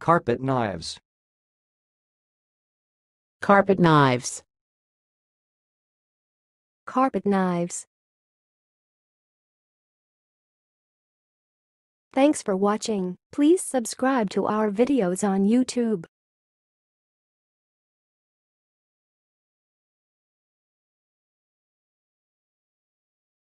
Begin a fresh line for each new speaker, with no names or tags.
Carpet knives.
Carpet knives.
Carpet knives. Thanks for watching. Please subscribe to our videos on YouTube.